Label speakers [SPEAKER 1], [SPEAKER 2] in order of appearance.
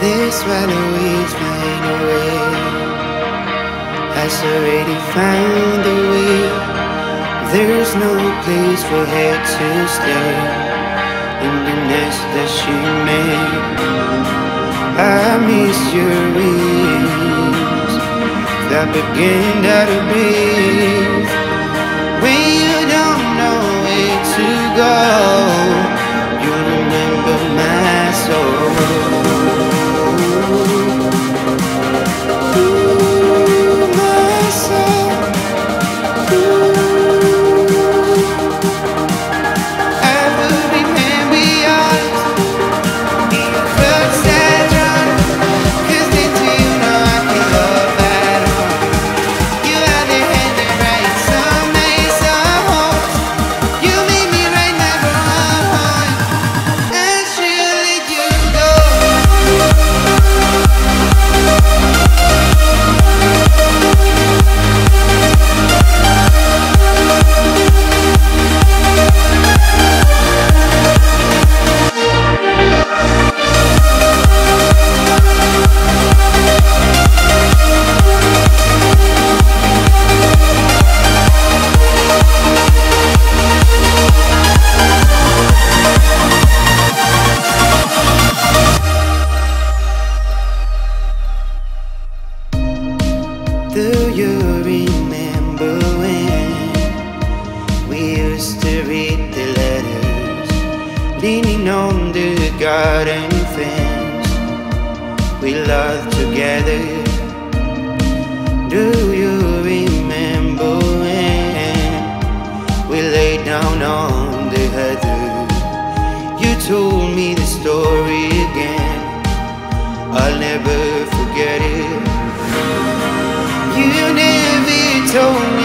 [SPEAKER 1] This swallow is flying away, has already found a way. There's no place for her to stay in the nest that she made. I miss your wings that begin to breathe. When you don't know where to go, you remember my soul. Do you remember when we used to read the letters, leaning on the garden fence? We loved together. Do you remember when we lay down on the heather? You told me the story again, I'll never forget it. You never told me